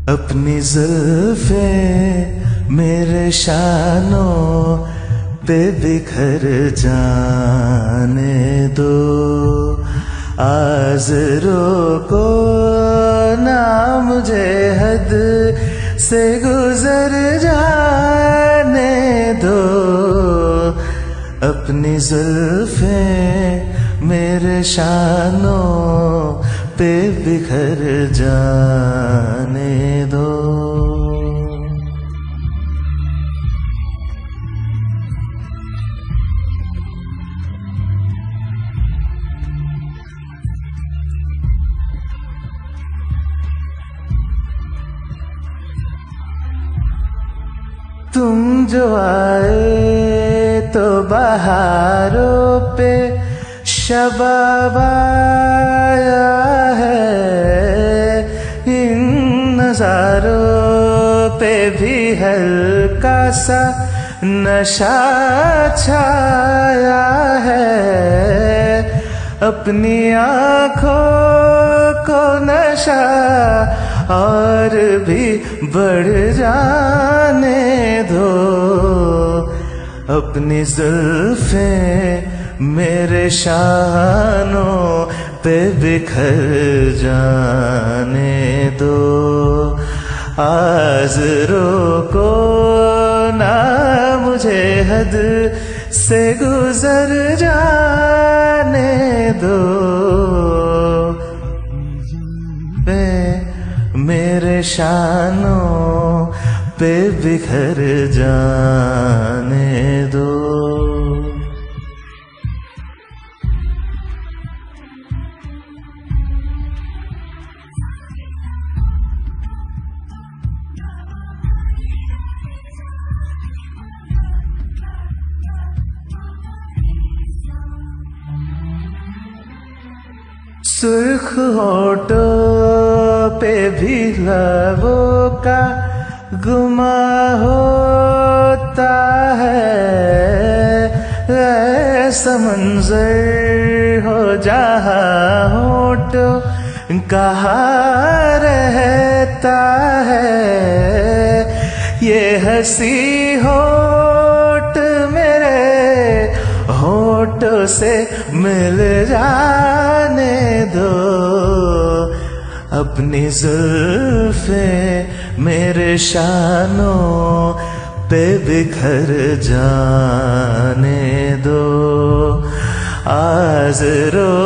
अपनी जुल्फे मेरे शानों पे बिखर जाने दो, आज रोको ना मुझे हद से गुजर जाने दो। अपनी जुल्फे मेरे शानों पे बिखर जाने दो। तुम जो आए तो बहारों पे शबाब आया है, इन नज़ारों पे भी हल्का सा नशा छाया है। अपनी आँखों को नशा और भी बढ़ जाने दो। अपनी जुल्फे मेरे शानों पे बिखर जाने दो, आज रोको ना मुझे हद से गुजर जाने दो। मेरे शानों पे बिखर जाने दो। सुर्ख होठों पे भी लबों का गुमा होता है, ऐसा मंजर हो जहाँ होठों कहाँ रहता है। ये हंसी होठ मेरे होठों से मिल जाने दो। अपनी जुल्फे मेरे शानों पे बिखर जाने दो, आज रो